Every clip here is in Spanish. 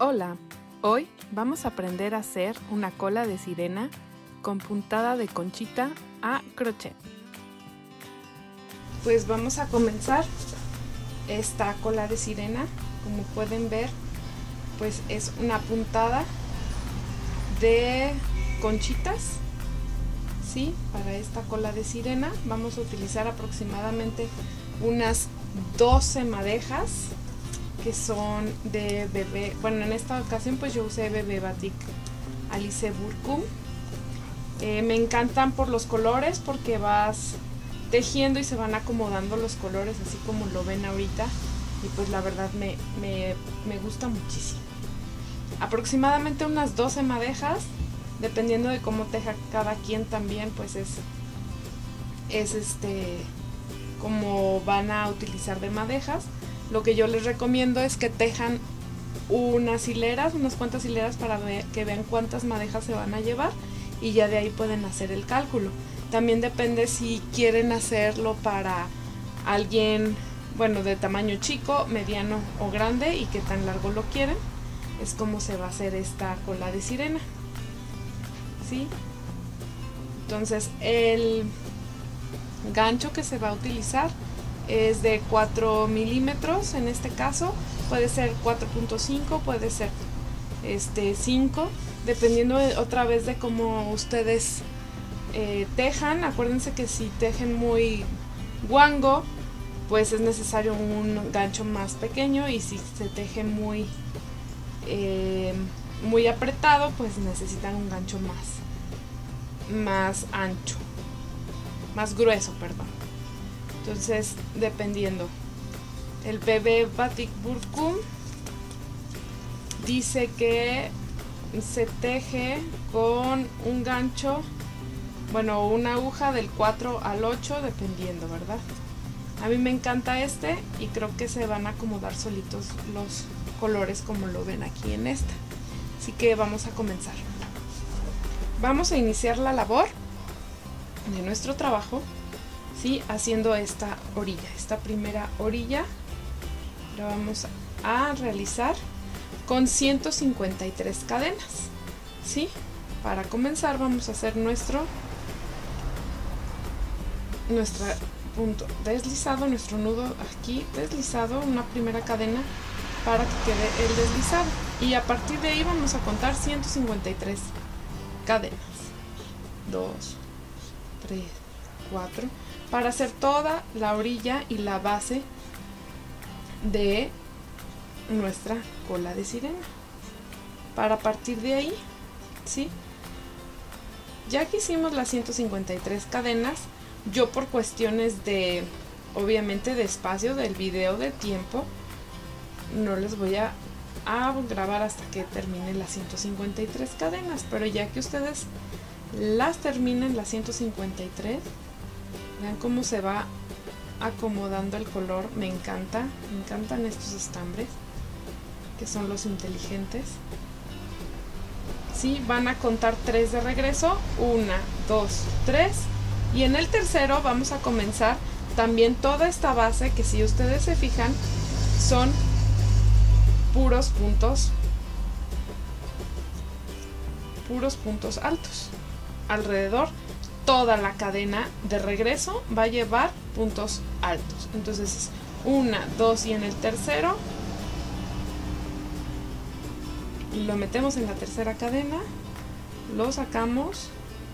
Hola, hoy vamos a aprender a hacer una cola de sirena con puntada de conchita a crochet. Pues vamos a comenzar esta cola de sirena. Como pueden ver, pues es una puntada de conchitas. Sí, para esta cola de sirena vamos a utilizar aproximadamente unas 12 madejas que son de bebé. Bueno, en esta ocasión pues yo usé bebé batik Alice Burkum. Me encantan por los colores, porque vas tejiendo y se van acomodando los colores así como lo ven ahorita, y pues la verdad me gusta muchísimo. Aproximadamente unas 12 madejas, dependiendo de cómo teja cada quien también, pues es como van a utilizar de madejas. Lo que yo les recomiendo es que tejan unas cuantas hileras para que vean cuántas madejas se van a llevar, y ya de ahí pueden hacer el cálculo. También depende si quieren hacerlo para alguien, bueno, de tamaño chico, mediano o grande, y qué tan largo lo quieren. Es como se va a hacer esta cola de sirena, ¿sí? Entonces el gancho que se va a utilizar es de 4 milímetros. En este caso puede ser 4.5, puede ser 5, dependiendo otra vez de cómo ustedes tejan. Acuérdense que si tejen muy guango, pues es necesario un gancho más pequeño, y si se teje muy apretado, pues necesitan un gancho más ancho, más grueso, perdón. Entonces, dependiendo. El bebé batik Burkum dice que se teje con un gancho, bueno, una aguja del 4 al 8, dependiendo, ¿verdad? A mí me encanta y creo que se van a acomodar solitos los colores como lo ven aquí en esta. Así que vamos a comenzar. Vamos a iniciar la labor de nuestro trabajo, ¿sí? Haciendo esta orilla, esta primera orilla la vamos a realizar con 153 cadenas, ¿sí? Para comenzar vamos a hacer nuestro punto deslizado, nuestro nudo aquí deslizado, una primera cadena para que quede el deslizado, y a partir de ahí vamos a contar 153 cadenas, 2, 3, 4, para hacer toda la orilla y la base de nuestra cola de sirena. Para partir de ahí, ¿sí? Ya que hicimos las 153 cadenas, yo por cuestiones de, obviamente, de espacio del video, de tiempo, no les voy a grabar hasta que termine las 153 cadenas, pero ya que ustedes las terminen las 153, vean cómo se va acomodando el color. Me encantan estos estambres, que son los inteligentes. Sí, van a contar 3 de regreso, 1, 2, 3, y en el tercero vamos a comenzar también toda esta base, que si ustedes se fijan son puros puntos altos. Alrededor toda la cadena de regreso va a llevar puntos altos. Entonces es 1, 2, y en el tercero lo metemos en la tercera cadena, lo sacamos,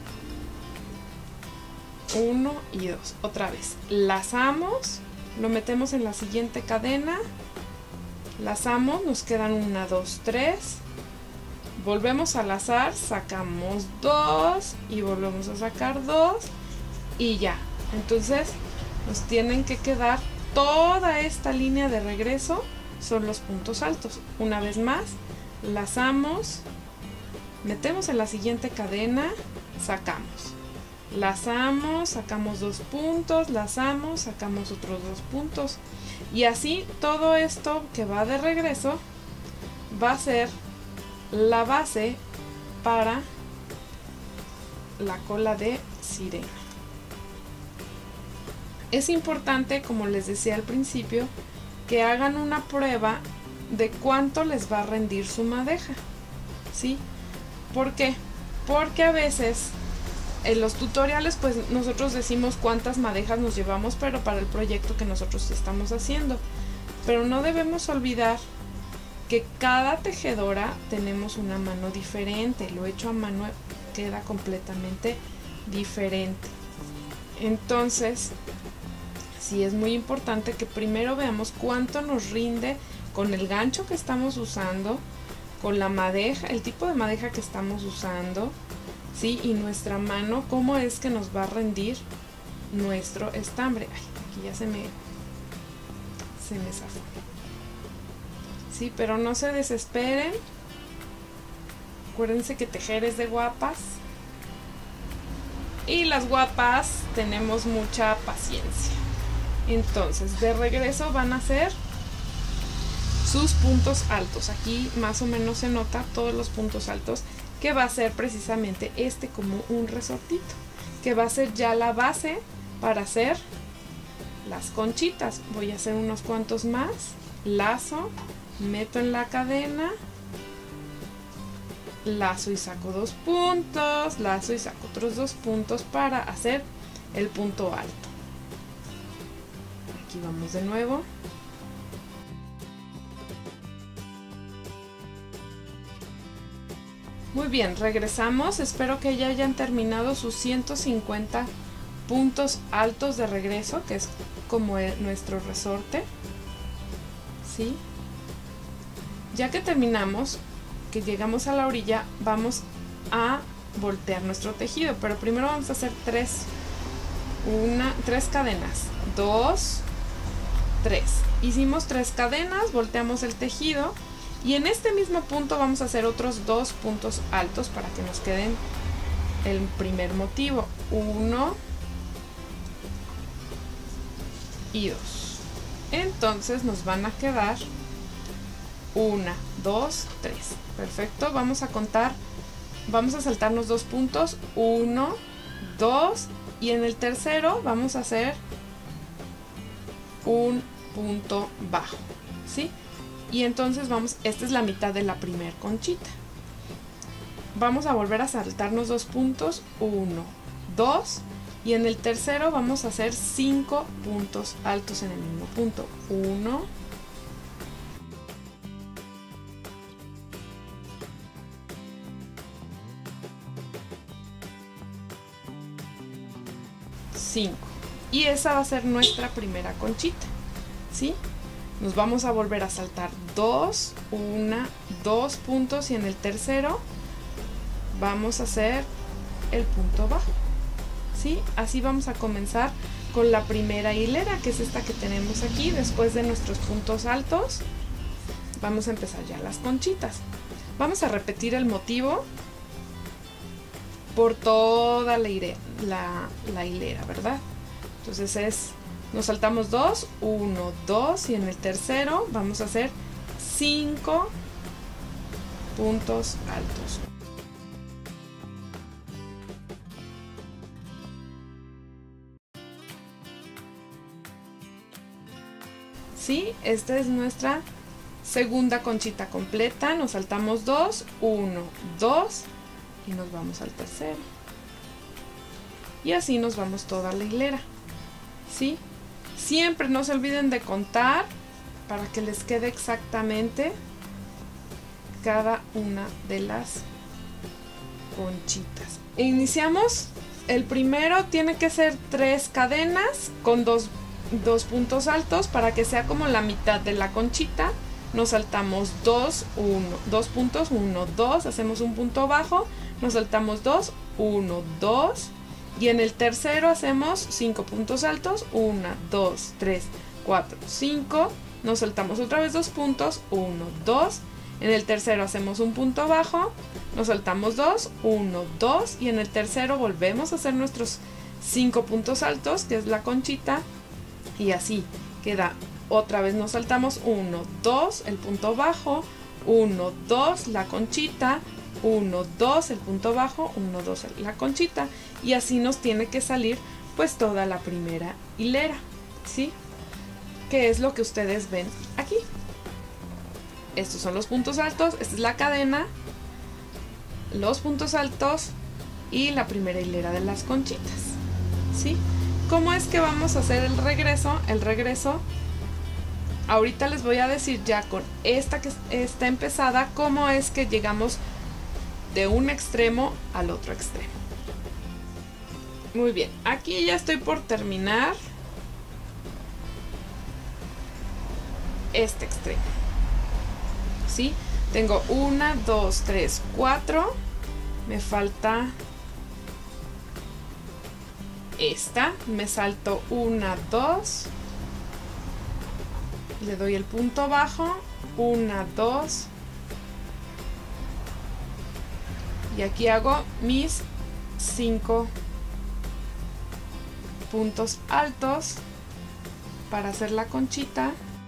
1 y 2, otra vez lazamos, lo metemos en la siguiente cadena, lazamos, nos quedan 1, 2, 3, volvemos a lazar, sacamos 2 y volvemos a sacar 2, y ya. Entonces nos tienen que quedar toda esta línea de regreso, son los puntos altos. Una vez más, lazamos, metemos en la siguiente cadena, sacamos, lazamos, sacamos 2 puntos, lazamos, sacamos otros 2 puntos, y así todo esto que va de regreso va a ser la base para la cola de sirena. Es importante, como les decía al principio, que hagan una prueba de cuánto les va a rendir su madeja, ¿sí? ¿Por qué? Porque a veces en los tutoriales pues nosotros decimos cuántas madejas nos llevamos, pero para el proyecto que nosotros estamos haciendo. Pero no debemos olvidar que cada tejedora tenemos una mano diferente. Lo hecho a mano queda completamente diferente. Entonces, sí es muy importante que primero veamos cuánto nos rinde con el gancho que estamos usando, con la madeja, el tipo de madeja que estamos usando, ¿sí? Y nuestra mano, cómo es que nos va a rendir nuestro estambre. Ay, aquí ya se me zafó. Sí, pero no se desesperen. Acuérdense que tejer es de guapas. Y las guapas tenemos mucha paciencia. Entonces, de regreso van a hacer sus puntos altos. Aquí más o menos se nota todos los puntos altos, que va a ser precisamente este como un resortito, que va a ser ya la base para hacer las conchitas. Voy a hacer unos cuantos más. Lazo, meto en la cadena, lazo y saco 2 puntos, lazo y saco otros 2 puntos para hacer el punto alto. Aquí vamos de nuevo. Muy bien, regresamos. Espero que ya hayan terminado sus 150 puntos altos de regreso, que es como nuestro resorte. ¿Sí? Ya que terminamos, que llegamos a la orilla, vamos a voltear nuestro tejido, pero primero vamos a hacer 3 cadenas. 2, 3. Hicimos 3 cadenas, volteamos el tejido. Y en este mismo punto vamos a hacer otros 2 puntos altos para que nos queden el primer motivo. 1 y 2. Entonces nos van a quedar 1, 2, 3. Perfecto. Vamos a contar, vamos a saltarnos 2 puntos. 1, 2 y en el tercero vamos a hacer un punto bajo. ¿Sí? Y entonces vamos, esta es la mitad de la primer conchita. Vamos a volver a saltarnos 2 puntos, 1, 2 y en el tercero vamos a hacer 5 puntos altos en el mismo punto. 1, 5. Y esa va a ser nuestra primera conchita, ¿sí? Nos vamos a volver a saltar 2 puntos y en el tercero vamos a hacer el punto bajo, ¿sí? Así vamos a comenzar con la primera hilera, que es esta que tenemos aquí. Después de nuestros puntos altos vamos a empezar ya las conchitas. Vamos a repetir el motivo por toda la hilera, ¿verdad? Entonces nos saltamos 2, 1, 2 y en el tercero vamos a hacer 5 puntos altos. ¿Sí? Esta es nuestra segunda conchita completa. Nos saltamos 2, 1, 2 y nos vamos al tercero. Y así nos vamos toda la hilera. ¿Sí? Siempre no se olviden de contar para que les quede exactamente cada una de las conchitas. Iniciamos. El primero tiene que ser 3 cadenas con 2 puntos altos para que sea como la mitad de la conchita. Nos saltamos 2 puntos, 1, 2, hacemos un punto bajo, nos saltamos 2, 1, 2 y en el tercero hacemos 5 puntos altos, 1, 2, 3, 4, 5, nos saltamos otra vez 2 puntos, 1, 2, en el tercero hacemos un punto bajo, nos saltamos 2, 1, 2 y en el tercero volvemos a hacer nuestros 5 puntos altos, que es la conchita, y así queda. Otra vez nos saltamos 1, 2, el punto bajo, 1, 2, la conchita, 1, 2, el punto bajo, 1, 2, la conchita, y así nos tiene que salir pues toda la primera hilera, ¿sí? Que es lo que ustedes ven aquí. estos son los puntos altos, esta es la cadena, los puntos altos y la primera hilera de las conchitas, ¿sí? ¿Cómo es que vamos a hacer el regreso? El regreso, ahorita les voy a decir ya con esta que está empezada, cómo es que llegamos de un extremo al otro extremo. Muy bien, aquí ya estoy por terminar este extremo, ¿sí? Tengo 1, 2, 3, 4, me falta esta, me salto 1, 2, le doy el punto bajo, 1, 2, y aquí hago mis 5 puntos altos para hacer la conchita.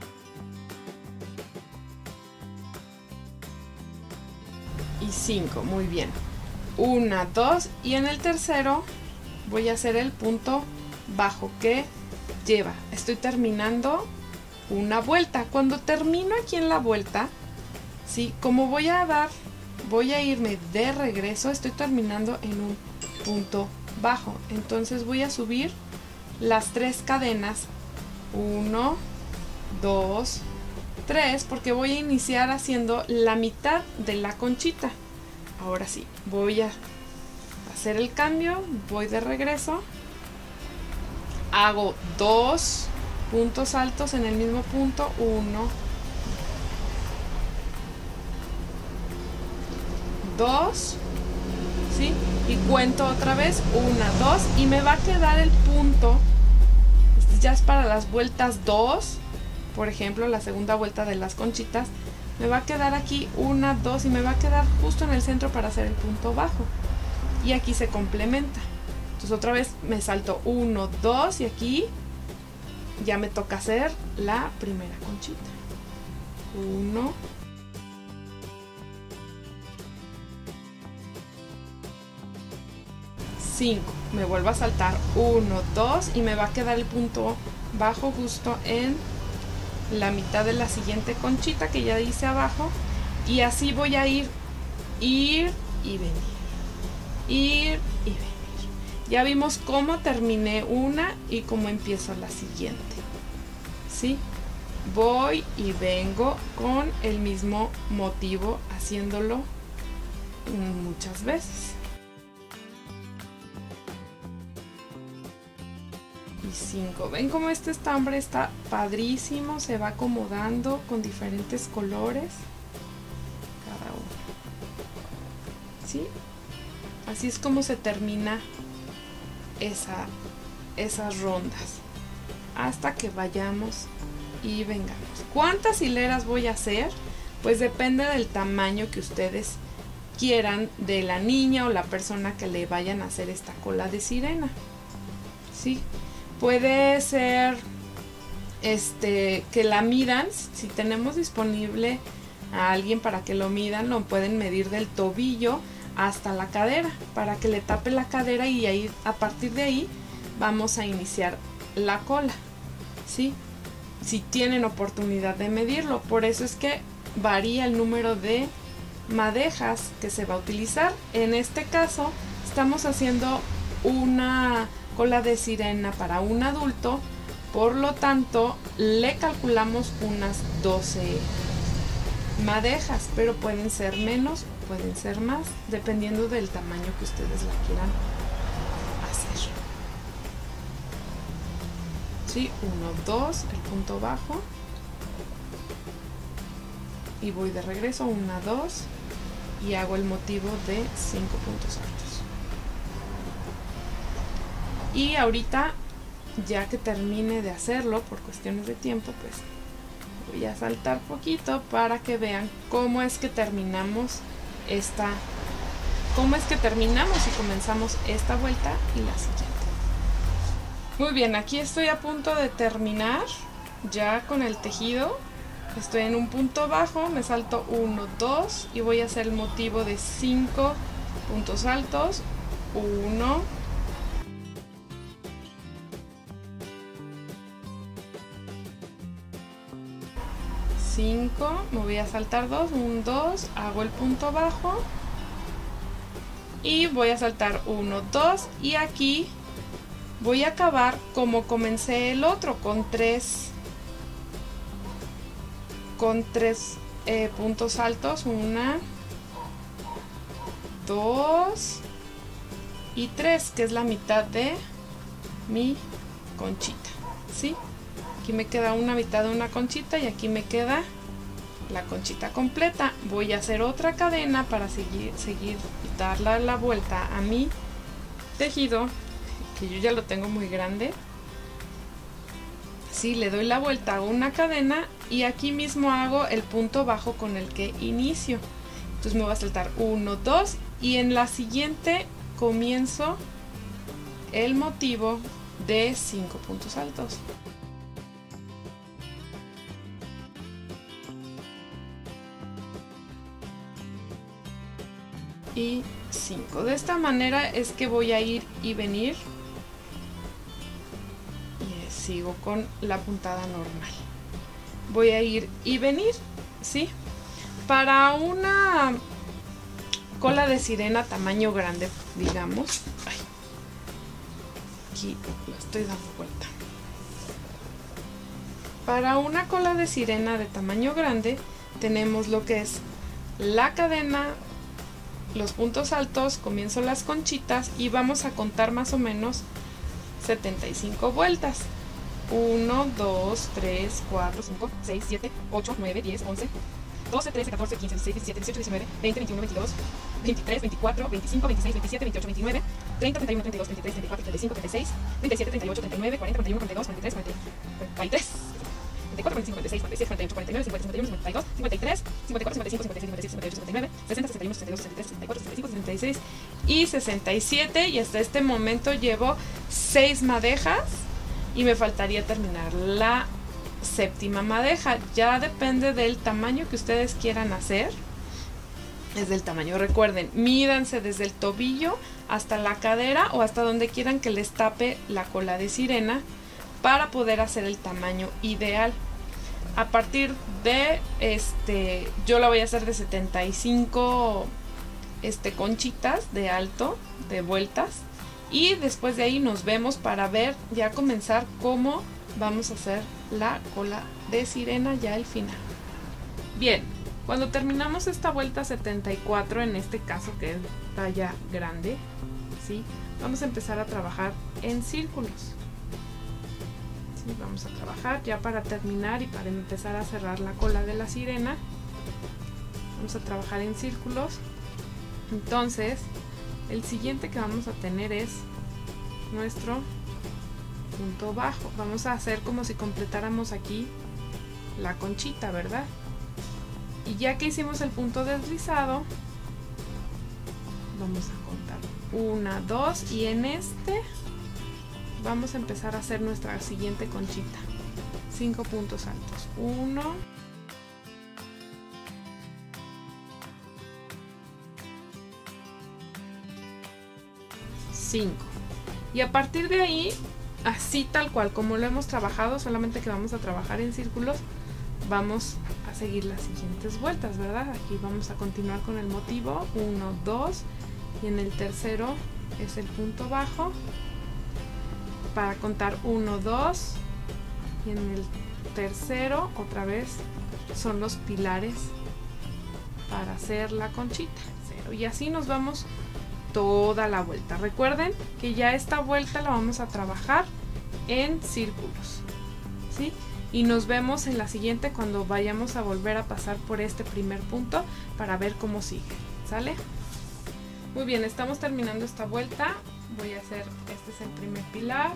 Y 5, muy bien. 1, 2 y en el tercero voy a hacer el punto bajo que lleva. Estoy terminando una vuelta. Cuando termino aquí en la vuelta, ¿sí? Como voy a irme de regreso, estoy terminando en un punto bajo. Entonces voy a subir las 3 cadenas. 1, 2, 3, porque voy a iniciar haciendo la mitad de la conchita. Ahora sí, voy a hacer el cambio, voy de regreso, hago 2 puntos altos en el mismo punto, 1, 2, ¿sí? Y cuento otra vez, 1, 2, y me va a quedar el punto, este ya es para las vueltas 2, por ejemplo, la segunda vuelta de las conchitas, me va a quedar aquí 1, 2 y me va a quedar justo en el centro para hacer el punto bajo. Y aquí se complementa. Entonces otra vez me salto 1, 2 y aquí ya me toca hacer la primera conchita. 1, 5, me vuelvo a saltar 1, 2 y me va a quedar el punto bajo justo en la mitad de la siguiente conchita que ya hice abajo, y así voy a ir y venir, ir y venir. Ya vimos cómo terminé una y cómo empiezo la siguiente, ¿sí? Voy y vengo con el mismo motivo haciéndolo muchas veces. Y 5. ¿Ven cómo este estambre está padrísimo? Se va acomodando con diferentes colores cada uno, ¿sí? Así es como se termina esas rondas hasta que vayamos y vengamos. ¿Cuántas hileras voy a hacer? Pues depende del tamaño que ustedes quieran, de la niña o la persona que le vayan a hacer esta cola de sirena, ¿sí? Puede ser que la midan. Si tenemos disponible a alguien para que lo midan, lo pueden medir del tobillo hasta la cadera para que le tape la cadera, y ahí, a partir de ahí vamos a iniciar la cola, ¿sí? Si tienen oportunidad de medirlo. Por eso es que varía el número de madejas que se va a utilizar. En este caso estamos haciendo una cola de sirena para un adulto, por lo tanto le calculamos unas 12 madejas, pero pueden ser menos, pueden ser más, dependiendo del tamaño que ustedes la quieran hacer. ¿Sí? 1, 2, el punto bajo, y voy de regreso, 1, 2, y hago el motivo de 5 puntos altos. Y ahorita, ya que termine de hacerlo por cuestiones de tiempo, pues voy a saltar poquito para que vean cómo es que terminamos y comenzamos esta vuelta y la siguiente. Muy bien, aquí estoy a punto de terminar ya con el tejido. Estoy en un punto bajo, me salto 1, 2 y voy a hacer el motivo de 5 puntos altos. 1, 5, 5, me voy a saltar 2, 1, 2, hago el punto bajo y voy a saltar 1, 2 y aquí voy a acabar como comencé el otro, con 3 puntos altos, 1, 2 y 3, que es la mitad de mi conchita, ¿sí? Aquí me queda una mitad de una conchita y aquí me queda la conchita completa. Voy a hacer otra cadena para seguir darle la vuelta a mi tejido, que yo ya lo tengo muy grande. Sí, le doy la vuelta a una cadena y aquí mismo hago el punto bajo con el que inicio. Entonces me voy a saltar 1, 2 y en la siguiente comienzo el motivo de 5 puntos altos. Y 5. De esta manera es que voy a ir y venir y sigo con la puntada normal. Voy a ir y venir, ¿sí? Para una cola de sirena tamaño grande, digamos. Ay, aquí lo estoy dando vuelta. Para una cola de sirena de tamaño grande tenemos lo que es la cadena, los puntos altos, comienzo las conchitas y vamos a contar más o menos 75 vueltas. 1, 2, 3, 4, 5, 6, 7, 8, 9, 10, 11, 12, 13, 14, 15, 16, 17, 18, 19, 20, 21, 22, 23, 24, 25, 26, 27, 28, 29, 30, 31, 32, 33, 34, 35, 36, 37, 38, 39, 40, 41, 42, 43, 43, 44, 45, 46, 47, 48, 49, 50, 51, 52, 53, 54, 55, 56, 57, 58, 59, 60, 61, 62, 63, 64, 65, 66 y 67. Y hasta este momento llevo 6 madejas y me faltaría terminar la séptima madeja. Ya depende del tamaño que ustedes quieran hacer. Es del tamaño, recuerden, mídanse desde el tobillo hasta la cadera o hasta donde quieran que les tape la cola de sirena para poder hacer el tamaño ideal. A partir de yo la voy a hacer de 75 conchitas de alto, de vueltas, y después de ahí nos vemos para ver, ya comenzar cómo vamos a hacer la cola de sirena ya al final. Bien, cuando terminamos esta vuelta 74, en este caso que es talla grande, ¿sí? Vamos a empezar a trabajar en círculos. Vamos a trabajar ya para terminar y para empezar a cerrar la cola de la sirena. Vamos a trabajar en círculos. Entonces el siguiente que vamos a tener es nuestro punto bajo. Vamos a hacer como si completáramos aquí la conchita, ¿verdad? Y ya que hicimos el punto deslizado, vamos a contar 1, 2 y en vamos a empezar a hacer nuestra siguiente conchita. 5 puntos altos. 1, 5. Y a partir de ahí, así tal cual como lo hemos trabajado, solamente que vamos a trabajar en círculos, vamos a seguir las siguientes vueltas, ¿verdad? Aquí vamos a continuar con el motivo. 1, 2 y en el tercero es el punto bajo para contar 1, 2 y en el tercero otra vez son los pilares para hacer la conchita. 0. Y así nos vamos toda la vuelta. Recuerden que ya esta vuelta la vamos a trabajar en círculos, ¿sí? Y nos vemos en la siguiente cuando vayamos a volver a pasar por este primer punto para ver cómo sigue. ¿Sale? Muy bien, estamos terminando esta vuelta. Voy a hacer, este es el primer pilar.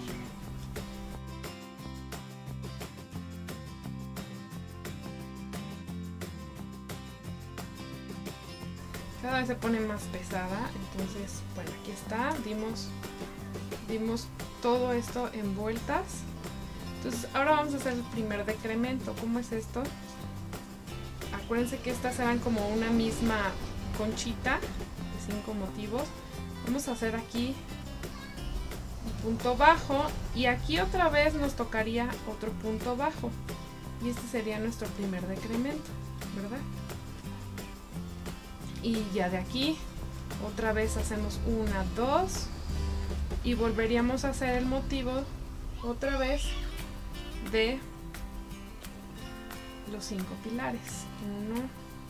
Cada vez se pone más pesada, entonces, bueno, aquí está, dimos todo esto en vueltas. Entonces, ahora vamos a hacer el primer decremento. ¿Cómo es esto? Acuérdense que estas eran como una misma conchita de 5 motivos. Vamos a hacer aquí un punto bajo y aquí otra vez nos tocaría otro punto bajo. y este sería nuestro primer decremento, ¿verdad? Y ya de aquí otra vez hacemos 1, 2 y volveríamos a hacer el motivo otra vez de los 5 pilares. 1,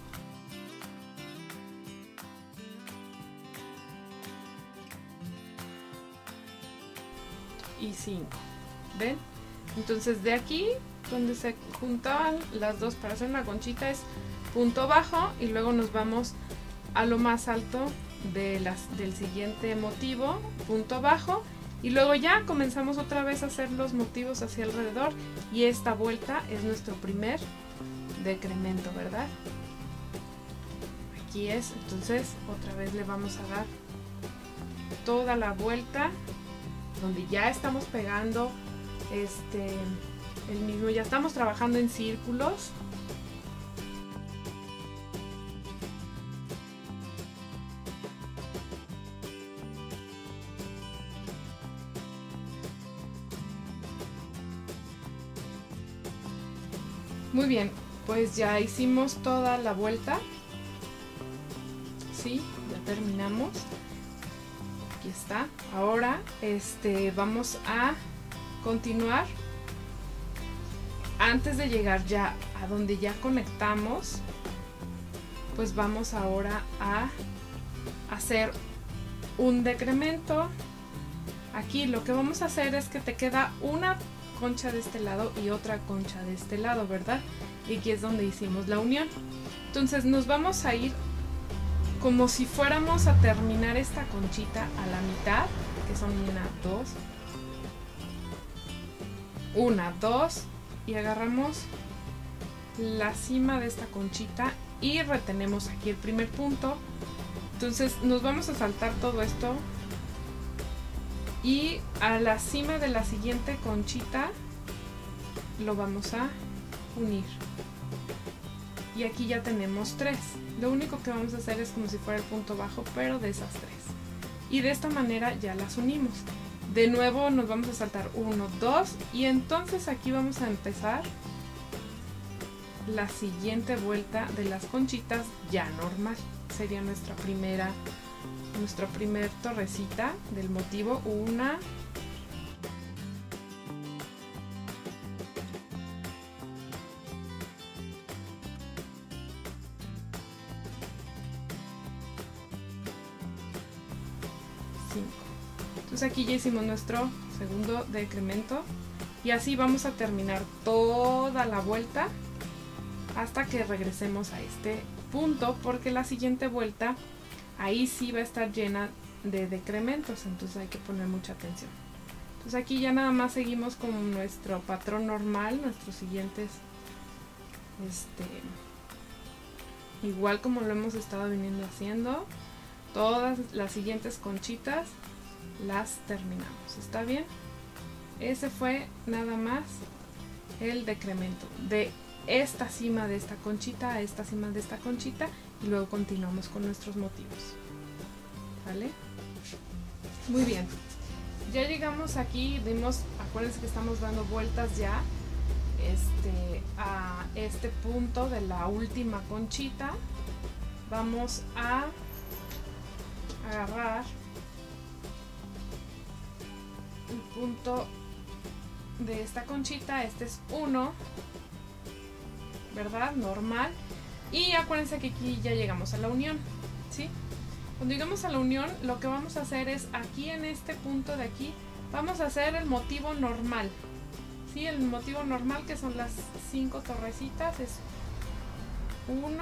y 5. ¿Ven? Entonces de aquí donde se juntaban las dos para hacer una conchita es punto bajo y luego nos vamos a lo más alto del siguiente motivo, punto bajo, y luego ya comenzamos otra vez a hacer los motivos hacia alrededor y esta vuelta es nuestro primer decremento, ¿verdad? Aquí es, entonces otra vez le vamos a dar toda la vuelta donde ya estamos pegando el mismo, ya estamos trabajando en círculos. Muy bien, pues ya hicimos toda la vuelta. Sí, ya terminamos. Aquí está. Ahora vamos a continuar. Antes de llegar ya a donde ya conectamos, pues vamos ahora a hacer un decremento. Aquí lo que vamos a hacer es que te queda una concha de este lado y otra concha de este lado, ¿verdad? Y aquí es donde hicimos la unión. Entonces nos vamos a ir como si fuéramos a terminar esta conchita a la mitad, que son 1, 2 y agarramos la cima de esta conchita y retenemos aquí el primer punto. Entonces nos vamos a saltar todo esto y a la cima de la siguiente conchita lo vamos a unir. Y aquí ya tenemos 3. Lo único que vamos a hacer es como si fuera el punto bajo, pero de esas 3. Y de esta manera ya las unimos. De nuevo nos vamos a saltar 1, 2 y entonces aquí vamos a empezar la siguiente vuelta de las conchitas ya normal. Sería nuestra primer torrecita del motivo. 1, 5. Entonces aquí ya hicimos nuestro segundo decremento y así vamos a terminar toda la vuelta hasta que regresemos a este punto, porque la siguiente vuelta ahí sí va a estar llena de decrementos, entonces hay que poner mucha atención. Entonces aquí ya nada más seguimos con nuestro patrón normal, nuestros siguientes igual como lo hemos estado viniendo haciendo. Todas las siguientes conchitas las terminamos, ¿está bien? Ese fue nada más el decremento de esta cima de esta conchita a esta cima de esta conchita y luego continuamos con nuestros motivos, ¿vale? Muy bien, ya llegamos aquí, acuérdense que estamos dando vueltas ya a este punto de la última conchita. Vamos a agarrar el punto de esta conchita, este es 1, ¿verdad? Normal. Y acuérdense que aquí ya llegamos a la unión, ¿sí? Cuando llegamos a la unión, lo que vamos a hacer es aquí en este punto de aquí, vamos a hacer el motivo normal, ¿sí? El motivo normal, que son las 5 torrecitas, es 1,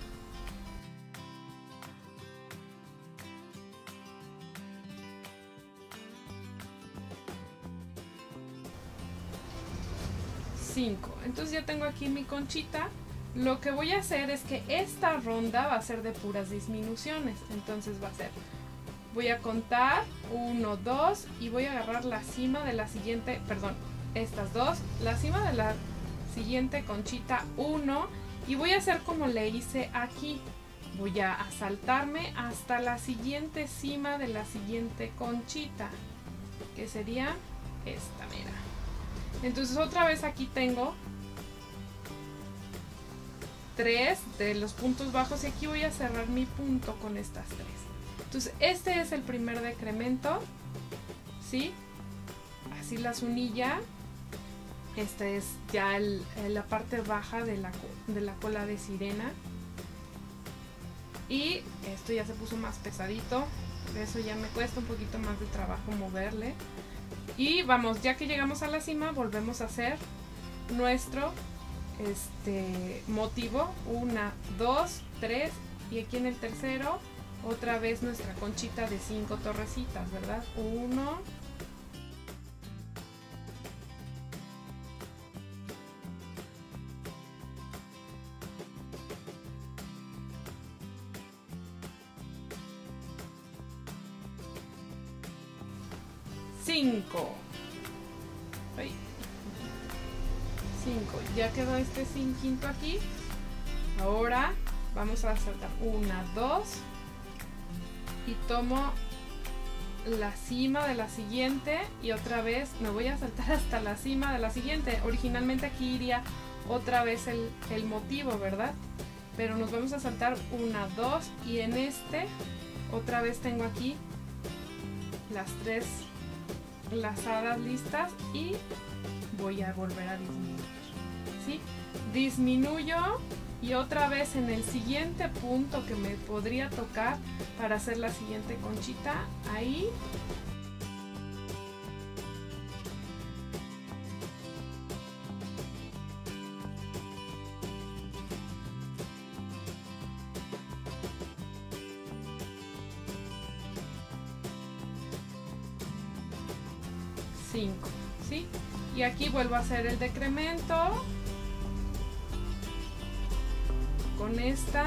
5. Entonces ya tengo aquí mi conchita. Lo que voy a hacer es que esta ronda va a ser de puras disminuciones. Entonces va a ser, voy a contar 1, 2 y voy a agarrar la cima de la siguiente, perdón, estas dos, la cima de la siguiente conchita 1 y voy a hacer como le hice aquí. Voy a saltarme hasta la siguiente cima de la siguiente conchita, que sería esta, mira. Entonces otra vez aquí tengo 3 de los puntos bajos y aquí voy a cerrar mi punto con estas 3. Entonces este es el primer decremento, ¿sí? Así las uní ya. Esta es ya la parte baja de la cola de sirena. Y esto ya se puso más pesadito, de eso ya me cuesta un poquito más de trabajo moverle. Y vamos, ya que llegamos a la cima, volvemos a hacer nuestro motivo. 1, 2, 3 y aquí en el tercero otra vez nuestra conchita de 5 torrecitas, ¿verdad? 1, 5. 5. Ya quedó este cinquito aquí. Ahora vamos a saltar 1, 2 y tomo la cima de la siguiente y otra vez me voy a saltar hasta la cima de la siguiente. Originalmente aquí iría otra vez el motivo, ¿verdad? Pero nos vamos a saltar 1, 2 y en otra vez tengo aquí las 3 lazadas listas y voy a volver a disminuir, ¿sí? Disminuyo y otra vez en el siguiente punto que me podría tocar para hacer la siguiente conchita, ahí ¿sí? Y aquí vuelvo a hacer el decremento con esta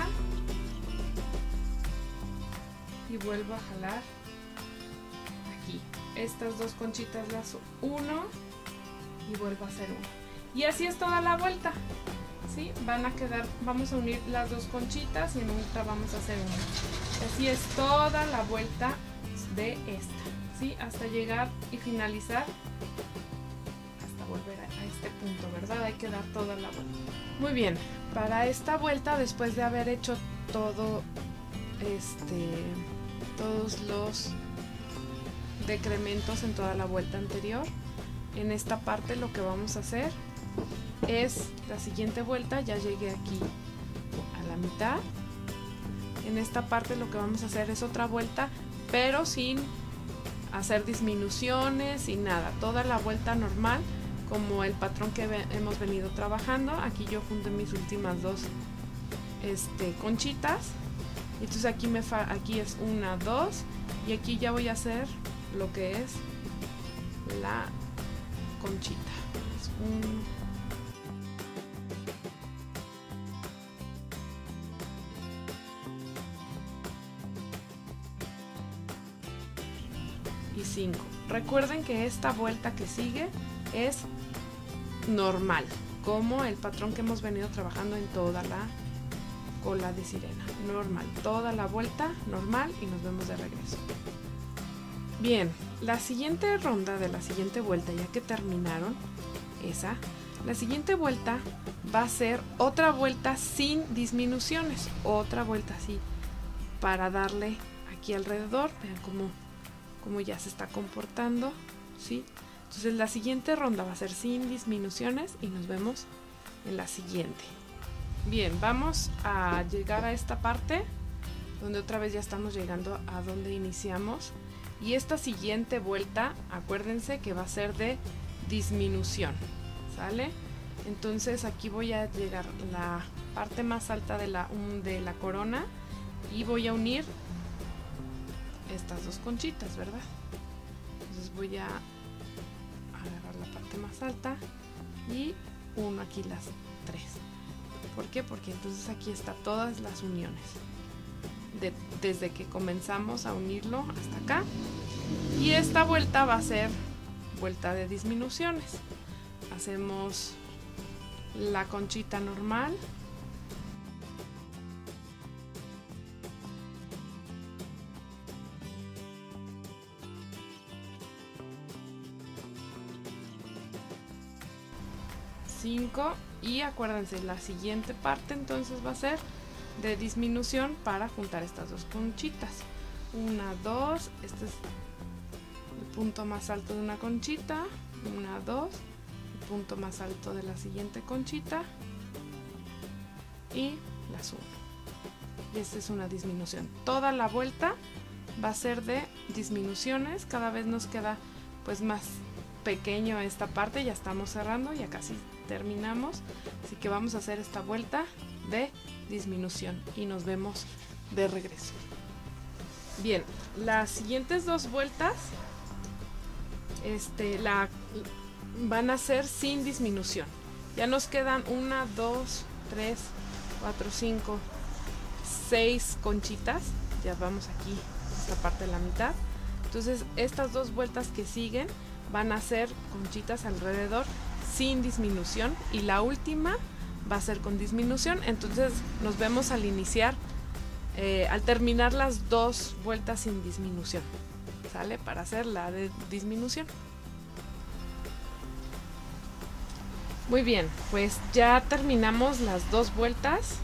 y vuelvo a jalar aquí estas 2 conchitas, las uno y vuelvo a hacer uno y así es toda la vuelta, ¿sí? Van a quedar, vamos a unir las 2 conchitas y en otra vamos a hacer una, así es toda la vuelta de esta, ¿sí? Hasta llegar y finalizar, hasta volver a este punto, ¿verdad? Hay que dar toda la vuelta. Muy bien, para esta vuelta, después de haber hecho todos los decrementos en toda la vuelta anterior, en esta parte lo que vamos a hacer es la siguiente vuelta. Ya llegué aquí a la mitad. En esta parte lo que vamos a hacer es otra vuelta, pero sin hacer disminuciones, sin nada, toda la vuelta normal como el patrón que hemos venido trabajando. Aquí yo junté mis últimas 2 conchitas, entonces aquí es 1, 2 y aquí ya voy a hacer lo que es la conchita. Es 1, y 5. Recuerden que esta vuelta que sigue es normal, como el patrón que hemos venido trabajando en toda la cola de sirena. Normal, toda la vuelta normal y nos vemos de regreso. Bien, la siguiente ronda de la siguiente vuelta, ya que terminaron esa, la siguiente vuelta va a ser otra vuelta sin disminuciones, otra vuelta así, para darle aquí alrededor. Vean cómo ya se está comportando, ¿sí? Entonces la siguiente ronda va a ser sin disminuciones y nos vemos en la siguiente. Bien, vamos a llegar a esta parte donde otra vez ya estamos llegando a donde iniciamos, y esta siguiente vuelta, acuérdense que va a ser de disminución, ¿sale? Entonces aquí voy a llegar a la parte más alta de la corona y voy a unir estas 2 conchitas, ¿verdad? Entonces voy a agarrar la parte más alta y uno aquí las 3. ¿Por qué? Porque entonces aquí está todas las uniones desde que comenzamos a unirlo hasta acá, y esta vuelta va a ser vuelta de disminuciones. Hacemos la conchita normal, Y acuérdense, la siguiente parte entonces va a ser de disminución para juntar estas dos conchitas. 1, 2, este es el punto más alto de una conchita, 1, 2, el punto más alto de la siguiente conchita y las uno. Y esta es una disminución. Toda la vuelta va a ser de disminuciones, cada vez nos queda pues más pequeño esta parte, ya estamos cerrando, ya casi terminamos, así que vamos a hacer esta vuelta de disminución y nos vemos de regreso. Bien, las siguientes dos vueltas van a ser sin disminución. Ya nos quedan 1, 2, 3, 4, 5, 6 conchitas. Ya vamos aquí, esta parte de la mitad. Entonces estas dos vueltas que siguen van a ser conchitas alrededor sin disminución y la última va a ser con disminución. Entonces nos vemos al iniciar, al terminar las dos vueltas sin disminución, ¿sale? Para hacer la de disminución. Muy bien, pues ya terminamos las dos vueltas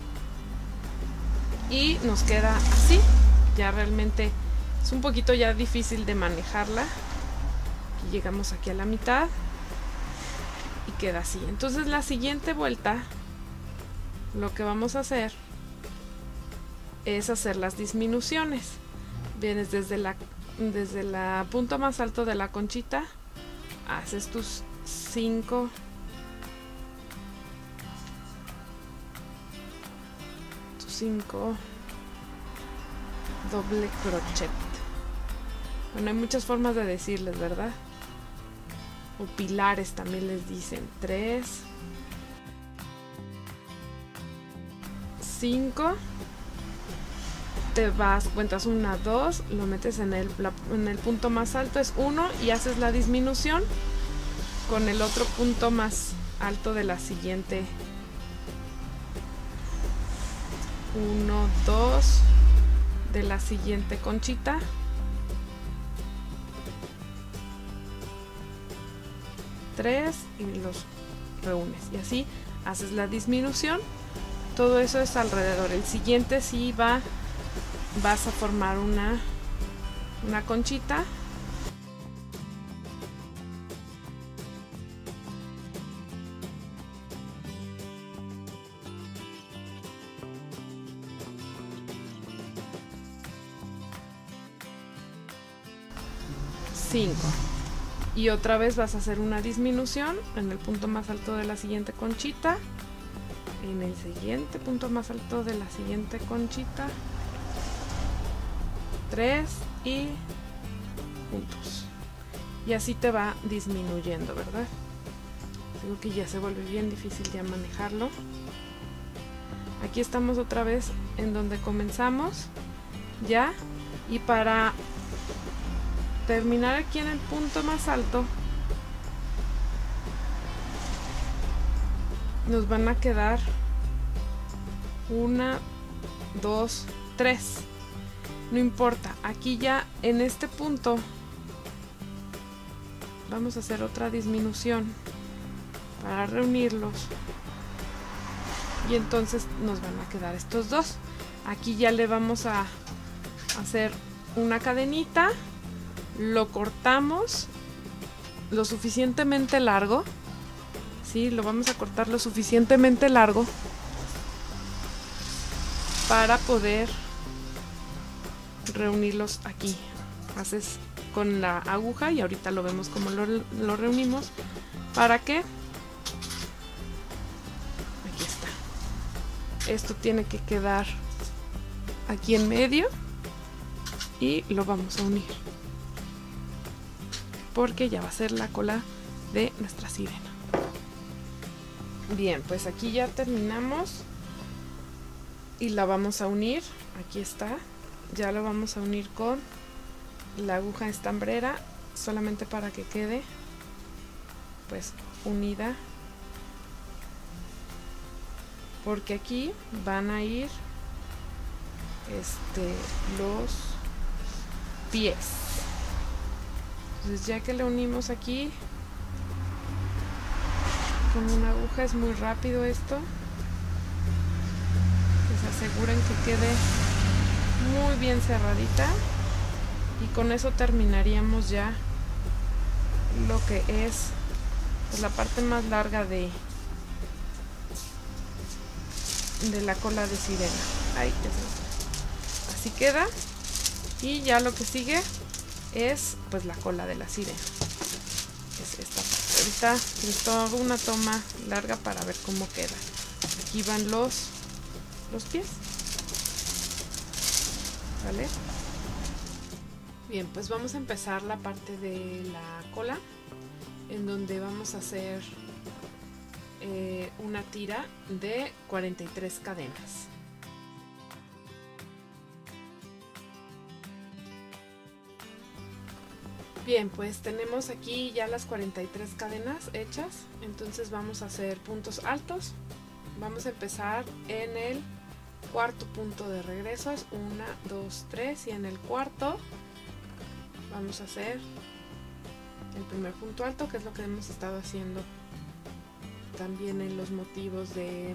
y nos queda así. Ya realmente es un poquito ya difícil de manejarla. Y llegamos aquí a la mitad y queda así. Entonces la siguiente vuelta lo que vamos a hacer es hacer las disminuciones. Vienes desde la punto más alto de la conchita, haces tus 5 doble crochet. Bueno, hay muchas formas de decirles, ¿verdad? O pilares también les dicen. 3, 5, te vas, cuentas 1, 2, lo metes en el punto más alto, es 1, y haces la disminución con el otro punto más alto de la siguiente. 1, 2 de la siguiente conchita. 3 y los reúnes y así haces la disminución. Todo eso es alrededor. El siguiente sí vas a formar una conchita. Y otra vez vas a hacer una disminución en el punto más alto de la siguiente conchita, en el siguiente punto más alto de la siguiente conchita, 3 y juntos, y así te va disminuyendo, ¿verdad? Digo que ya se vuelve bien difícil ya manejarlo. Aquí estamos otra vez en donde comenzamos ya, y para terminar aquí en el punto más alto nos van a quedar 1, 2, 3, no importa. Aquí ya en este punto vamos a hacer otra disminución para reunirlos y entonces nos van a quedar estos dos. Aquí ya le vamos a hacer una cadenita, lo cortamos lo suficientemente largo, ¿sí? Lo vamos a cortar lo suficientemente largo para poder reunirlos aquí. Haces con la aguja y ahorita lo vemos como lo reunimos. ¿Para qué? Aquí está. Esto tiene que quedar aquí en medio y lo vamos a unir, porque ya va a ser la cola de nuestra sirena. Bien, pues aquí ya terminamos y la vamos a unir. Aquí está, ya lo vamos a unir con la aguja estambrera, solamente para que quede pues unida, porque aquí van a ir los pies. Entonces ya que le unimos aquí, con una aguja, es muy rápido esto. Que se aseguren que quede muy bien cerradita, y con eso terminaríamos ya lo que es pues la parte más larga de la cola de sirena. Ahí, así queda. Y ya lo que sigue es pues la cola de la sirena, es esta parte. Ahorita les hago una toma larga para ver cómo queda. Aquí van los pies, ¿vale? Bien, pues vamos a empezar la parte de la cola, en donde vamos a hacer una tira de 43 cadenas. Bien, pues tenemos aquí ya las 43 cadenas hechas, entonces vamos a hacer puntos altos. Vamos a empezar en el cuarto punto de regreso, es 1, 2, 3, y en el cuarto vamos a hacer el primer punto alto, que es lo que hemos estado haciendo también en los motivos de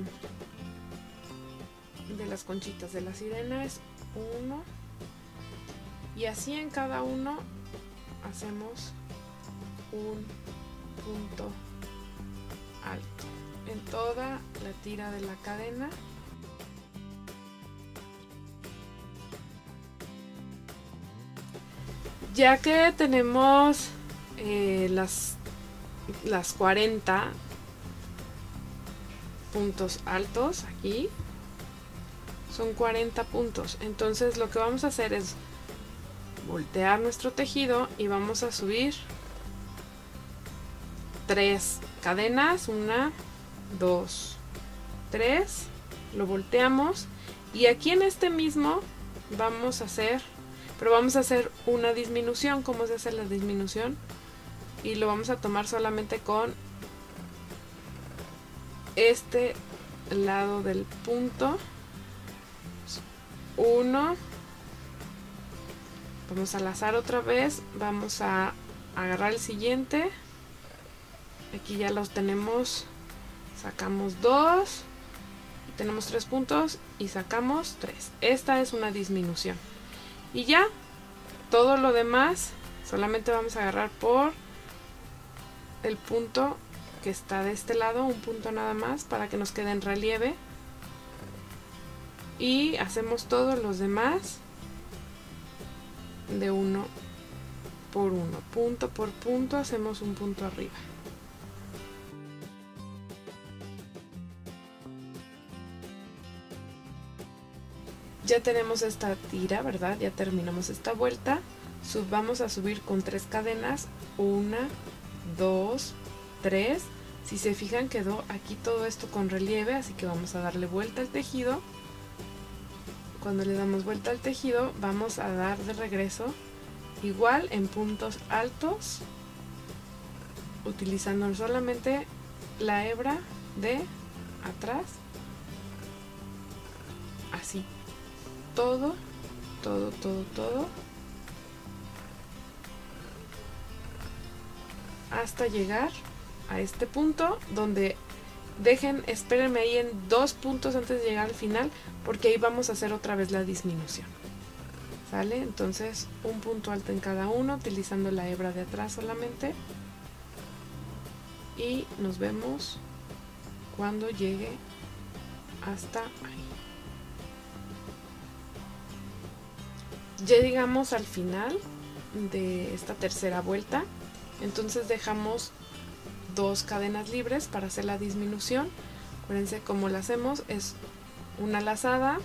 las conchitas de la sirena. Es 1, y así en cada uno hacemos un punto alto en toda la tira de la cadena. Ya que tenemos las 40 puntos altos aquí, son 40 puntos, entonces lo que vamos a hacer es voltear nuestro tejido y vamos a subir 3 cadenas, 1, 2, 3, lo volteamos, y aquí en este mismo vamos a hacer, pero vamos a hacer una disminución. ¿Cómo se hace la disminución? Y lo vamos a tomar solamente con este lado del punto. 1, vamos a lazar otra vez, vamos a agarrar el siguiente, aquí ya los tenemos, sacamos 2, tenemos 3 puntos y sacamos 3. Esta es una disminución, y ya todo lo demás solamente vamos a agarrar por el punto que está de este lado, un punto nada más, para que nos quede en relieve, y hacemos todos los demás de 1 por 1, punto por punto, hacemos un punto arriba. Ya tenemos esta tira, ¿verdad? Ya terminamos esta vuelta. Vamos a subir con 3 cadenas, 1, 2, 3. Si se fijan, quedó aquí todo esto con relieve, así que vamos a darle vuelta al tejido. Cuando le damos vuelta al tejido, vamos a dar de regreso igual en puntos altos, utilizando solamente la hebra de atrás, así, todo, hasta llegar a este punto donde espérenme ahí en 2 puntos antes de llegar al final, porque ahí vamos a hacer otra vez la disminución. ¿Sale? Entonces un punto alto en cada uno, utilizando la hebra de atrás solamente, y nos vemos cuando llegue hasta ahí. Ya llegamos al final de esta tercera vuelta, entonces dejamos 2 cadenas libres para hacer la disminución. Acuérdense cómo la hacemos, es una lazada,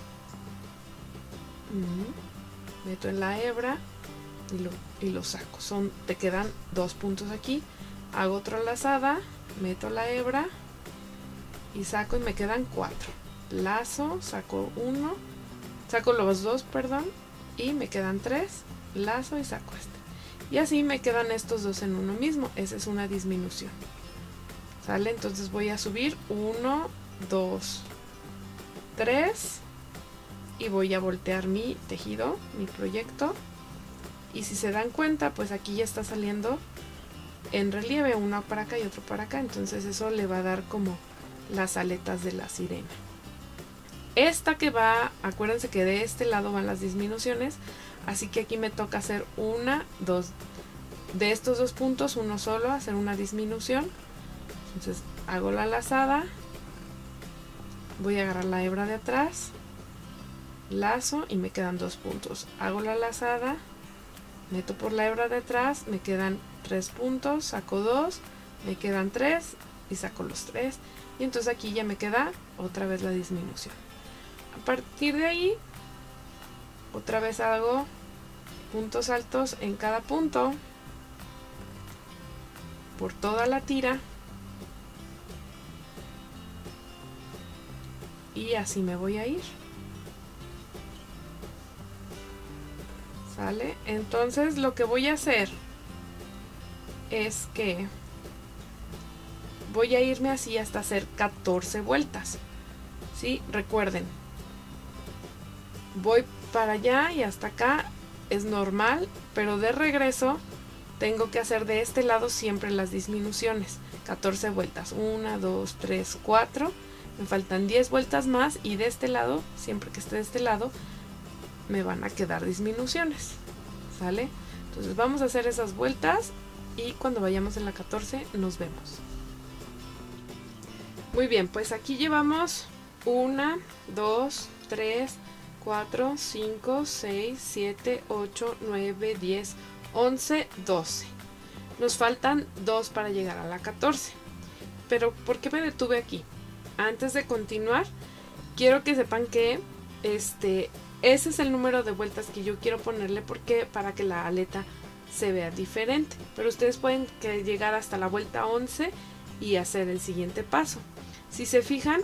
meto en la hebra y lo saco. Te quedan 2 puntos aquí, hago otra lazada, meto la hebra y saco, y me quedan 4. Lazo, saco los 2, perdón, y me quedan 3, lazo y saco este. Y así me quedan estos 2 en uno mismo. Esa es una disminución. ¿Sale? Entonces voy a subir 1, 2, 3 y voy a voltear mi tejido, mi proyecto, y si se dan cuenta, pues aquí ya está saliendo en relieve, uno para acá y otro para acá, entonces eso le va a dar como las aletas de la sirena. Esta que va, acuérdense que de este lado van las disminuciones, así que aquí me toca hacer una, dos, de estos dos puntos, uno solo, hacer una disminución. Entonces hago la lazada, voy a agarrar la hebra de atrás, lazo y me quedan 2 puntos. Hago la lazada, meto por la hebra de atrás, me quedan 3 puntos, saco 2, me quedan 3 y saco los 3. Y entonces aquí ya me queda otra vez la disminución. A partir de ahí, otra vez hago puntos altos en cada punto por toda la tira. Y así me voy a ir. ¿Sale? Entonces lo que voy a hacer es que voy a irme así hasta hacer 14 vueltas. ¿Sí? Recuerden, voy para allá y hasta acá es normal, pero de regreso tengo que hacer de este lado siempre las disminuciones. 14 vueltas. 1, 2, 3, 4. Me faltan 10 vueltas más y de este lado, siempre que esté de este lado, me van a quedar disminuciones. ¿Sale? Entonces vamos a hacer esas vueltas y cuando vayamos en la 14 nos vemos. Muy bien, pues aquí llevamos 1, 2, 3, 4, 5, 6, 7, 8, 9, 10, 11, 12. Nos faltan 2 para llegar a la 14. Pero ¿por qué me detuve aquí? Antes de continuar, quiero que sepan que ese es el número de vueltas que yo quiero ponerle porque para que la aleta se vea diferente. Pero ustedes pueden llegar hasta la vuelta 11 y hacer el siguiente paso. Si se fijan,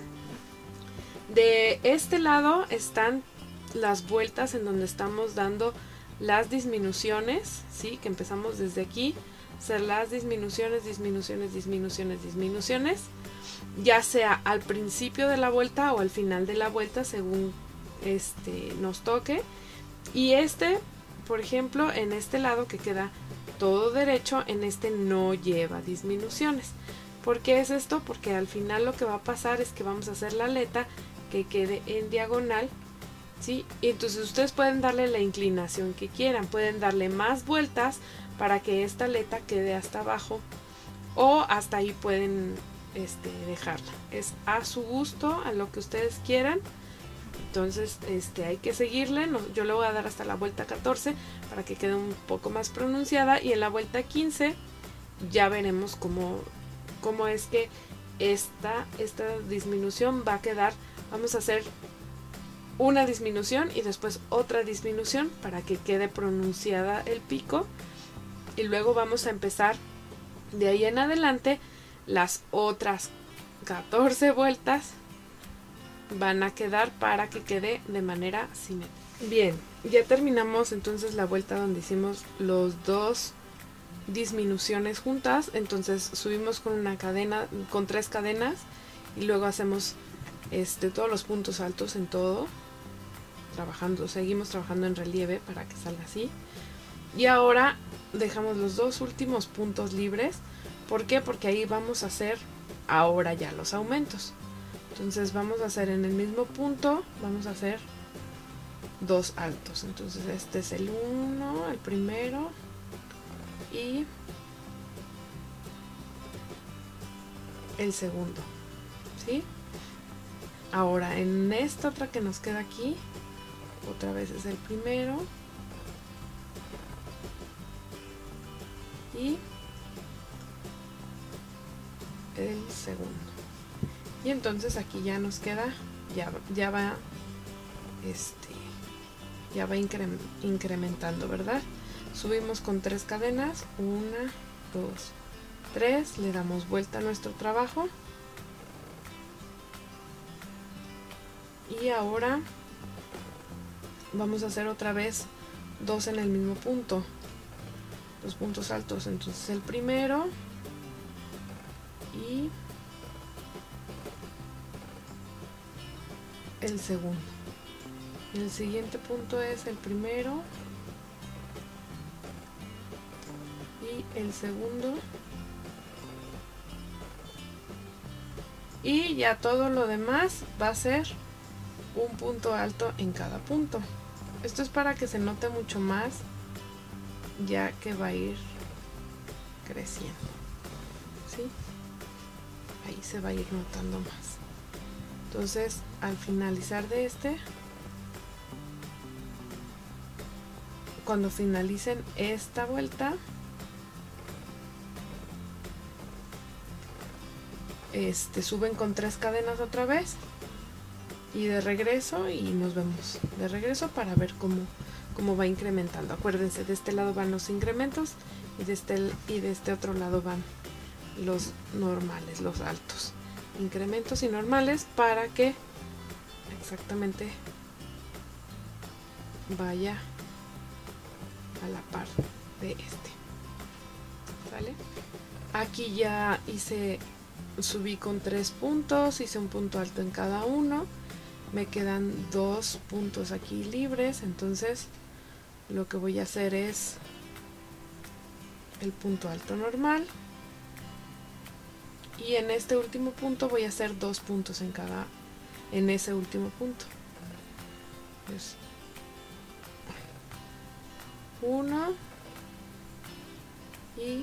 de este lado están las vueltas en donde estamos dando las disminuciones, ¿sí? Que empezamos desde aquí, hacer las disminuciones, disminuciones, disminuciones, disminuciones, ya sea al principio de la vuelta o al final de la vuelta según nos toque. Y por ejemplo, en este lado que queda todo derecho, en este no lleva disminuciones. ¿Por qué es esto? Porque al final lo que va a pasar es que vamos a hacer la aleta que quede en diagonal, ¿sí? Y entonces ustedes pueden darle la inclinación que quieran, pueden darle más vueltas para que esta aleta quede hasta abajo o hasta ahí pueden dejarla. Es a su gusto, a lo que ustedes quieran. Entonces hay que seguirle. Yo le voy a dar hasta la vuelta 14 para que quede un poco más pronunciada y en la vuelta 15 ya veremos cómo es que esta disminución va a quedar. Vamos a hacer una disminución y después otra disminución para que quede pronunciada el pico y luego vamos a empezar de ahí en adelante. Las otras 14 vueltas van a quedar para que quede de manera simétrica. Bien, ya terminamos entonces la vuelta donde hicimos los dos disminuciones juntas. Entonces subimos con una cadena, con 3 cadenas y luego hacemos todos los puntos altos en todo, seguimos trabajando en relieve para que salga así. Y ahora dejamos los 2 últimos puntos libres. ¿Por qué? Porque ahí vamos a hacer ahora ya los aumentos. Entonces vamos a hacer en el mismo punto, vamos a hacer 2 altos. Entonces este es el 1, el primero, y el segundo, ¿sí? Ahora en esta otra que nos queda aquí, otra vez es el primero y el segundo. Y entonces aquí ya nos queda, ya va incrementando, ¿verdad? Subimos con 3 cadenas, 1, 2, 3, le damos vuelta a nuestro trabajo y ahora vamos a hacer otra vez 2 en el mismo punto, 2 puntos altos. Entonces el primero y el segundo. El siguiente punto es el primero y el segundo Y ya todo lo demás va a ser un punto alto en cada punto. Esto es para que se note mucho más, ya que va a ir creciendo, ¿sí? Ahí se va a ir notando más. Entonces, al finalizar de cuando finalicen esta vuelta, suben con 3 cadenas otra vez y de regreso, y nos vemos de regreso para ver cómo va incrementando. Acuérdense, de este lado van los incrementos y de este otro lado van los normales, los altos, incrementos y normales, para que exactamente vaya a la par de ¿sale? Aquí ya subí con 3 puntos, hice un punto alto en cada uno, me quedan 2 puntos aquí libres. Entonces lo que voy a hacer es el punto alto normal, y en este último punto voy a hacer 2 puntos en ese último punto. Pues 1 y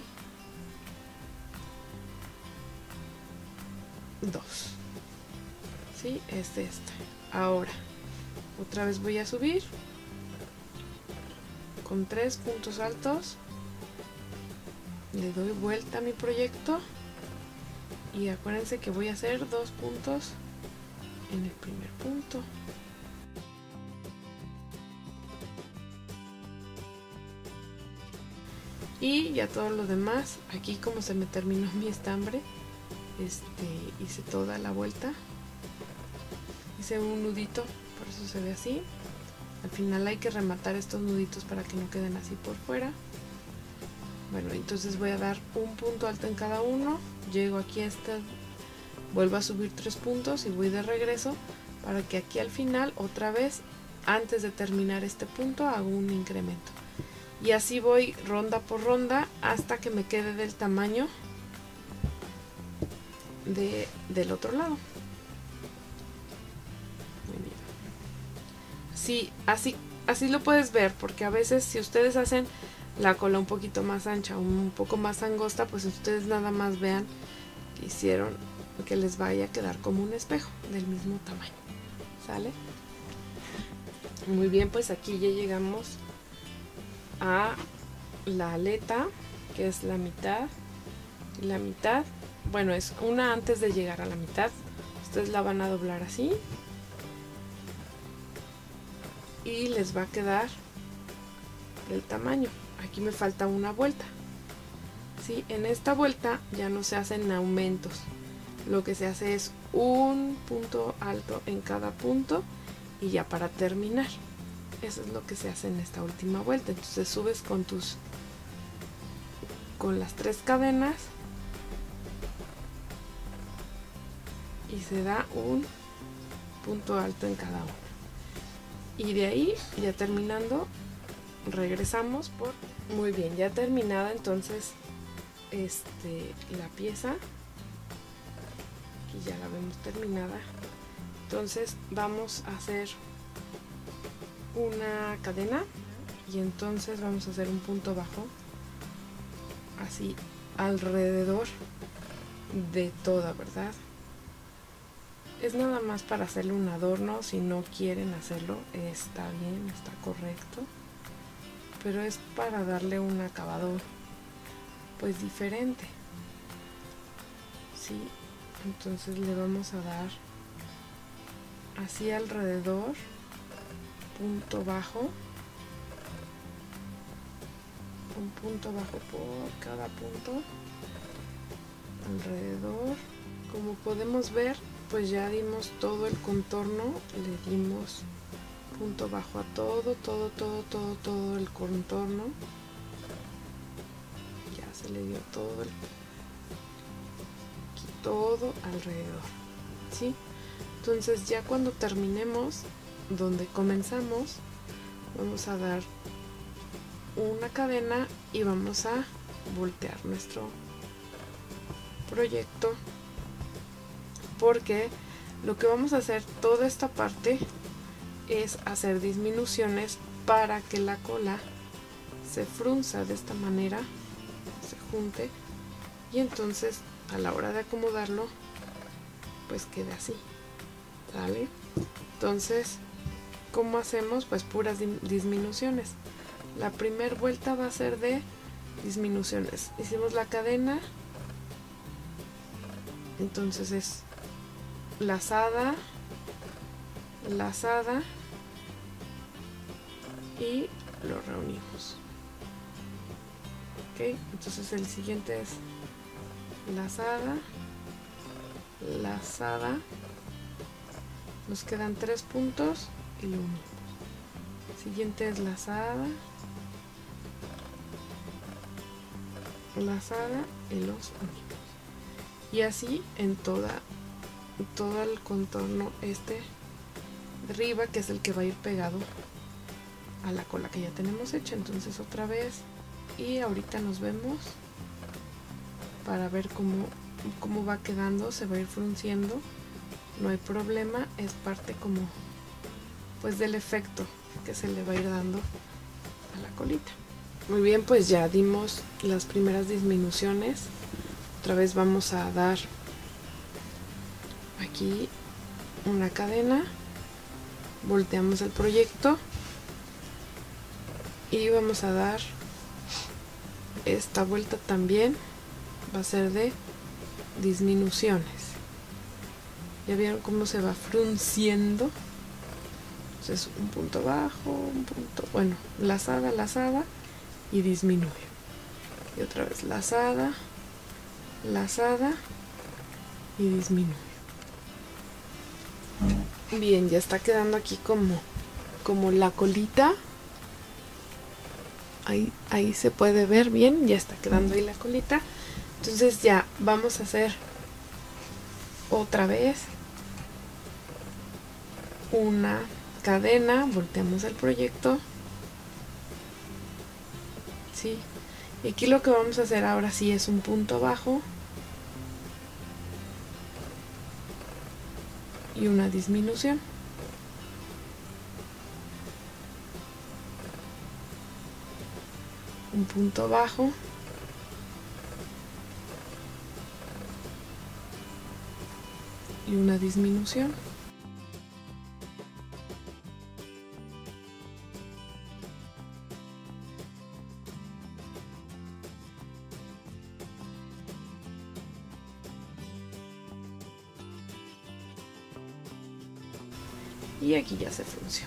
2, ¿sí? Es Ahora otra vez voy a subir con 3 puntos altos, le doy vuelta a mi proyecto y acuérdense que voy a hacer 2 puntos en el primer punto. Y ya todo lo demás, aquí como se me terminó mi estambre, hice toda la vuelta, hice un nudito, por eso se ve así. Al final hay que rematar estos nuditos para que no queden así por fuera. Bueno, entonces voy a dar un punto alto en cada uno, llego aquí a vuelvo a subir 3 puntos y voy de regreso, para que aquí al final otra vez, antes de terminar este punto, hago un incremento. Y así voy ronda por ronda hasta que me quede del tamaño del otro lado. Muy bien. Sí, así lo puedes ver, porque a veces si ustedes hacen la cola un poquito más ancha, un poco más angosta, pues ustedes nada más vean que hicieron, que les vaya a quedar como un espejo del mismo tamaño. ¿Sale? Muy bien, pues aquí ya llegamos a la aleta, que es la mitad. La mitad, bueno, es una antes de llegar a la mitad. Ustedes la van a doblar así y les va a quedar del tamaño. Aquí me falta una vuelta, ¿sí? En esta vuelta ya no se hacen aumentos, lo que se hace es un punto alto en cada punto y ya para terminar. Eso es lo que se hace en esta última vuelta. Entonces subes con las 3 cadenas y se da un punto alto en cada una. Y de ahí, ya terminando, regresamos por... Muy bien, ya terminada entonces la pieza. Aquí ya la vemos terminada. Entonces vamos a hacer una cadena y entonces vamos a hacer un punto bajo así alrededor de toda, ¿verdad? Es nada más para hacerle un adorno. Si no quieren hacerlo, está bien, está correcto, pero es para darle un acabado pues diferente, ¿sí? Entonces le vamos a dar así alrededor, punto bajo, un punto bajo por cada punto alrededor. Como podemos ver, pues ya dimos todo el contorno, le dimos punto bajo a todo el contorno. Ya se le dio todo alrededor, ¿sí? Entonces ya cuando terminemos donde comenzamos, vamos a dar una cadena y vamos a voltear nuestro proyecto porque lo que vamos a hacer toda esta parte es hacer disminuciones para que la cola se frunza de esta manera, se junte, y entonces a la hora de acomodarlo pues quede así, ¿vale? Entonces, ¿cómo hacemos? Pues puras disminuciones. La primera vuelta va a ser de disminuciones. Hicimos la cadena, entonces es lazada, lazada y lo reunimos. Ok, entonces el siguiente es lazada, lazada, nos quedan 3 puntos y lo unimos. Siguiente es lazada, lazada y los unimos. Y así en todo el contorno de arriba, que es el que va a ir pegado a la cola que ya tenemos hecha. Entonces otra vez, y ahorita nos vemos para ver cómo va quedando. Se va a ir frunciendo, no hay problema, es parte como pues del efecto que se le va a ir dando a la colita. Muy bien, pues ya dimos las primeras disminuciones. Otra vez vamos a dar aquí una cadena, volteamos el proyecto y vamos a dar esta vuelta también, va a ser de disminuciones. Ya vieron cómo se va frunciendo. Entonces un punto bajo, un punto, bueno, lazada, lazada y disminuyo. Y otra vez lazada, lazada y disminuyo. Bien, ya está quedando aquí como la colita. Ahí se puede ver bien, ya está quedando ahí la colita. Entonces ya vamos a hacer otra vez una cadena, volteamos el proyecto, ¿sí? Y aquí lo que vamos a hacer ahora sí es un punto bajo y una disminución. Un punto bajo y una disminución. Y aquí ya se frunció,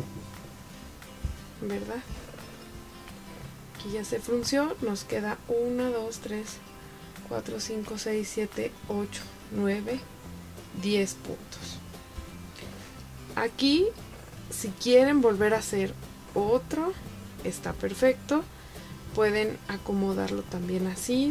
¿verdad? Aquí ya se frunció, nos queda 1, 2, 3, 4, 5, 6, 7, 8, 9, 10 puntos. Aquí, si quieren volver a hacer otro, está perfecto. Pueden acomodarlo también así,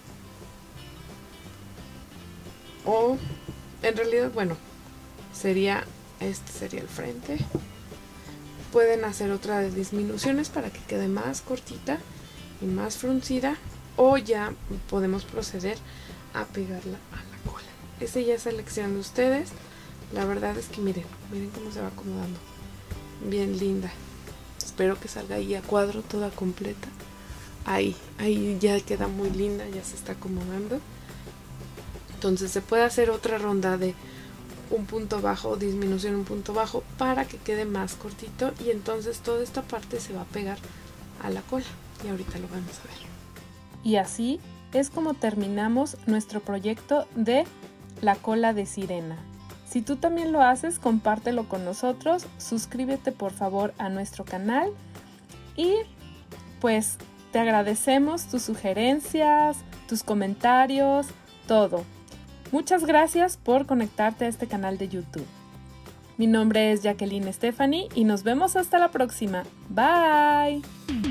o en realidad, bueno, este sería el frente. Pueden hacer otra de disminuciones para que quede más cortita y más fruncida, o ya podemos proceder a pegarla a la cola. Esa ya es elección de ustedes. La verdad es que miren cómo se va acomodando, bien linda. Espero que salga ahí a cuadro, toda completa. Ahí ya queda muy linda, ya se está acomodando. Entonces se puede hacer otra ronda de un punto bajo, disminución, un punto bajo, para que quede más cortito, y entonces toda esta parte se va a pegar a la cola, y ahorita lo vamos a ver. Y así es como terminamos nuestro proyecto de la cola de sirena. Si tú también lo haces, compártelo con nosotros, suscríbete por favor a nuestro canal, y pues te agradecemos tus sugerencias, tus comentarios, todo. Muchas gracias por conectarte a este canal de YouTube. Mi nombre es Jacqueline Stephanie y nos vemos hasta la próxima. Bye.